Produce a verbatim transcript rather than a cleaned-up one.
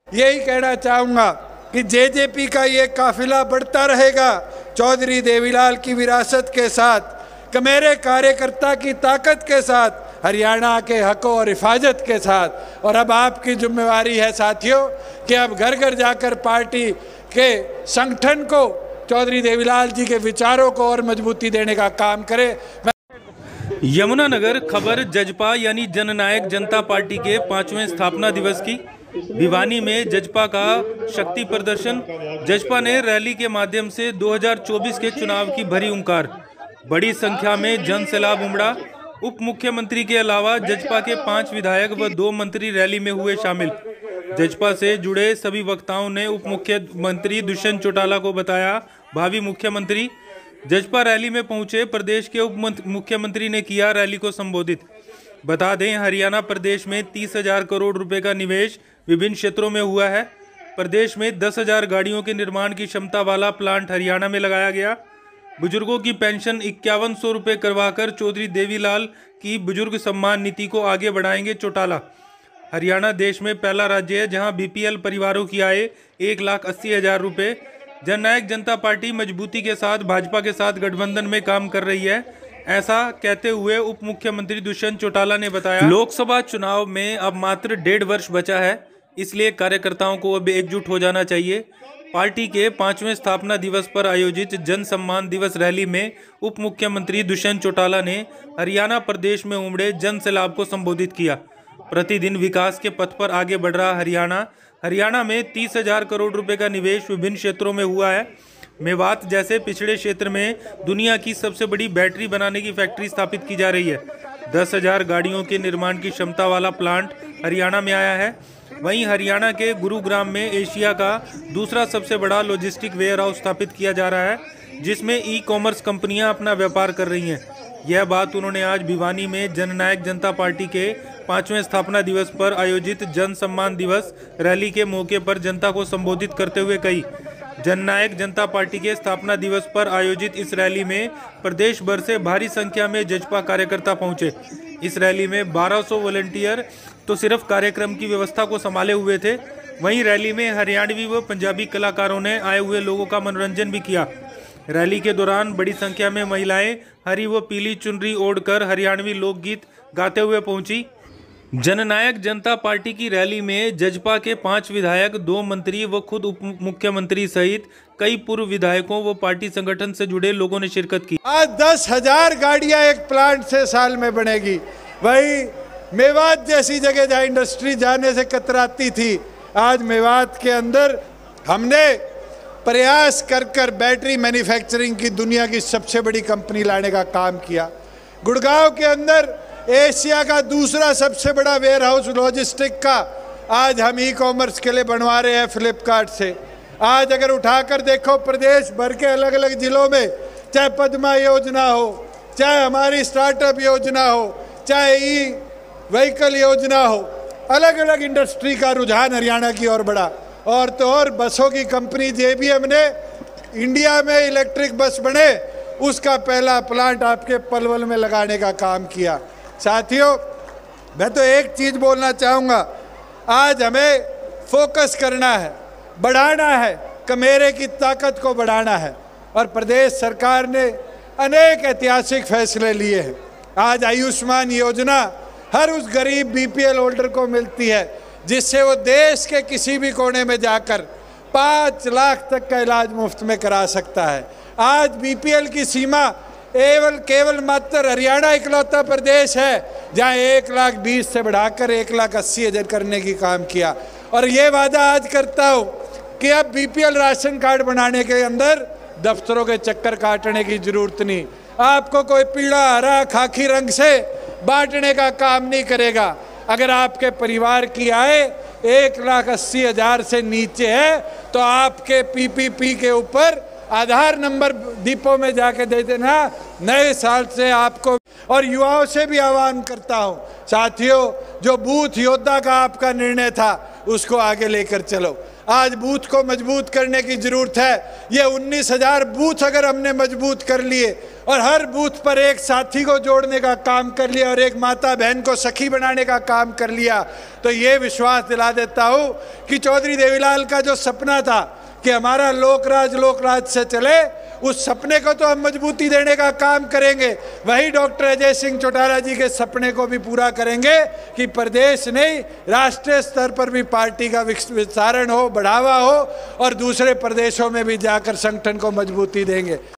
यही कहना चाहूँगा कि जेजेपी का ये काफिला बढ़ता रहेगा चौधरी देवीलाल की विरासत के साथ, कि मेरे कार्यकर्ता की ताकत के साथ, हरियाणा के हकों और हिफाजत के साथ। और अब आपकी जिम्मेवारी है साथियों कि अब घर घर जाकर पार्टी के संगठन को, चौधरी देवीलाल जी के विचारों को और मजबूती देने का काम करें। यमुनानगर खबर जजपा यानी जननायक जनता पार्टी के पांचवें स्थापना दिवस की। भिवानी में जजपा का शक्ति प्रदर्शन। जजपा ने रैली के माध्यम से दो हज़ार चौबीस के चुनाव की भरी हुंकार। बड़ी संख्या में जन सैलाब उमड़ा। उप मुख्यमंत्री के अलावा जजपा के पांच विधायक व दो मंत्री रैली में हुए शामिल। जजपा से जुड़े सभी वक्ताओं ने उप मुख्यमंत्री दुष्यंत चौटाला को बताया भावी मुख्यमंत्री। जजपा रैली में पहुंचे प्रदेश के उप मुख्यमंत्री ने किया रैली को संबोधित। बता दें, हरियाणा प्रदेश में तीस हजार करोड़ रुपए का निवेश विभिन्न क्षेत्रों में हुआ है। प्रदेश में दस हजार गाड़ियों के निर्माण की क्षमता वाला प्लांट हरियाणा में लगाया गया। बुजुर्गों की पेंशन इक्यावन सौ रुपये करवाकर चौधरी देवीलाल की बुजुर्ग सम्मान नीति को आगे बढ़ाएंगे चौटाला। हरियाणा देश में पहला राज्य है जहां बीपीएल परिवारों की आय एक लाख अस्सी हजार रुपये। जननायक जनता पार्टी मजबूती के साथ भाजपा के साथ गठबंधन में काम कर रही है, ऐसा कहते हुए उप मुख्यमंत्री दुष्यंत चौटाला ने बताया। लोकसभा चुनाव में अब मात्र डेढ़ वर्ष बचा है, इसलिए कार्यकर्ताओं को अब एकजुट हो जाना चाहिए। पार्टी के पांचवें स्थापना दिवस पर आयोजित जन सम्मान दिवस रैली में उप मुख्यमंत्री दुष्यंत चौटाला ने हरियाणा प्रदेश में उमड़े जन सैलाब को संबोधित किया। प्रतिदिन विकास के पथ पर आगे बढ़ रहा हरियाणा। हरियाणा में तीस हजार करोड़ रुपए का निवेश विभिन्न क्षेत्रों में हुआ है। मेवात जैसे पिछड़े क्षेत्र में दुनिया की सबसे बड़ी बैटरी बनाने की फैक्ट्री स्थापित की जा रही है। दस हजार गाड़ियों के निर्माण की क्षमता वाला प्लांट हरियाणा में आया है। वहीं हरियाणा के गुरुग्राम में एशिया का दूसरा सबसे बड़ा लॉजिस्टिक वेयर हाउस स्थापित किया जा रहा है, जिसमें ई कॉमर्स कंपनियां अपना व्यापार कर रही हैं। यह बात उन्होंने आज भिवानी में जननायक जनता पार्टी के पांचवें स्थापना दिवस पर आयोजित जन सम्मान दिवस रैली के मौके पर जनता को संबोधित करते हुए कही। जननायक जनता पार्टी के स्थापना दिवस पर आयोजित इस रैली में प्रदेश भर से भारी संख्या में जजपा कार्यकर्ता पहुंचे। इस रैली में बारह सौ वॉलंटियर तो सिर्फ कार्यक्रम की व्यवस्था को संभाले हुए थे। वहीं रैली में हरियाणवी व पंजाबी कलाकारों ने आए हुए लोगों का मनोरंजन भी किया। रैली के दौरान बड़ी संख्या में महिलाएं हरी व पीली चुनरी ओढ़कर हरियाणवी लोकगीत गाते हुए पहुंची। जननायक जनता पार्टी की रैली में जजपा के पांच विधायक, दो मंत्री व खुद उप मुख्यमंत्री सहित कई पूर्व विधायकों व पार्टी संगठन से जुड़े लोगों ने शिरकत की। आज दस हजार गाड़ियां एक प्लांट से साल में बनेगी। वही मेवात जैसी जगह जहाँ इंडस्ट्री जाने से कतराती थी, आज मेवात के अंदर हमने प्रयास कर कर बैटरी मैन्युफैक्चरिंग की दुनिया की सबसे बड़ी कंपनी लाने का काम किया। गुड़गांव के अंदर एशिया का दूसरा सबसे बड़ा वेयर हाउस लॉजिस्टिक का आज हम ई कॉमर्स के लिए बनवा रहे हैं फ्लिपकार्ट से। आज अगर उठाकर देखो प्रदेश भर के अलग अलग जिलों में, चाहे पद्मा योजना हो, चाहे हमारी स्टार्टअप योजना हो, चाहे ई व्हीकल योजना हो, अलग अलग इंडस्ट्री का रुझान हरियाणा की ओर बढ़ा। और तो और बसों की कंपनी जेबीएम ने इंडिया में इलेक्ट्रिक बस बने, उसका पहला प्लांट आपके पलवल में लगाने का काम किया। साथियों, मैं तो एक चीज़ बोलना चाहूँगा, आज हमें फोकस करना है, बढ़ाना है, कमेरे की ताकत को बढ़ाना है। और प्रदेश सरकार ने अनेक ऐतिहासिक फैसले लिए हैं। आज आयुष्मान योजना हर उस गरीब बीपीएल होल्डर को मिलती है, जिससे वो देश के किसी भी कोने में जाकर पाँच लाख तक का इलाज मुफ्त में करा सकता है। आज बीपीएल की सीमा केवल केवल मात्र हरियाणा इकलौता प्रदेश है जहाँ एक लाख बीस से बढ़ाकर एक लाख अस्सी हजार करने की काम किया। और ये वादा आज करता हूँ कि अब बीपीएल राशन कार्ड बनाने के अंदर दफ्तरों के चक्कर काटने की जरूरत नहीं। आपको कोई पीला हरा खाकी रंग से बांटने का काम नहीं करेगा। अगर आपके परिवार की आय एक लाख अस्सी हजार से नीचे है तो आपके पीपीपी के ऊपर आधार नंबर डिपो में जाके दे देना। नए साल से आपको और युवाओं से भी आह्वान करता हूं, साथियों, जो बूथ योद्धा का आपका निर्णय था उसको आगे लेकर चलो। आज बूथ को मजबूत करने की जरूरत है। ये उन्नीस हजार बूथ अगर हमने मजबूत कर लिए और हर बूथ पर एक साथी को जोड़ने का काम कर लिया और एक माता बहन को सखी बनाने का काम कर लिया, तो ये विश्वास दिला देता हूँ कि चौधरी देवीलाल का जो सपना था कि हमारा लोकराज लोकराज से चले, उस सपने को तो हम मजबूती देने का काम करेंगे। वही डॉक्टर अजय सिंह चौटाला जी के सपने को भी पूरा करेंगे कि प्रदेश नहीं, राष्ट्रीय स्तर पर भी पार्टी का विस्तारण हो, बढ़ावा हो और दूसरे प्रदेशों में भी जाकर संगठन को मजबूती देंगे।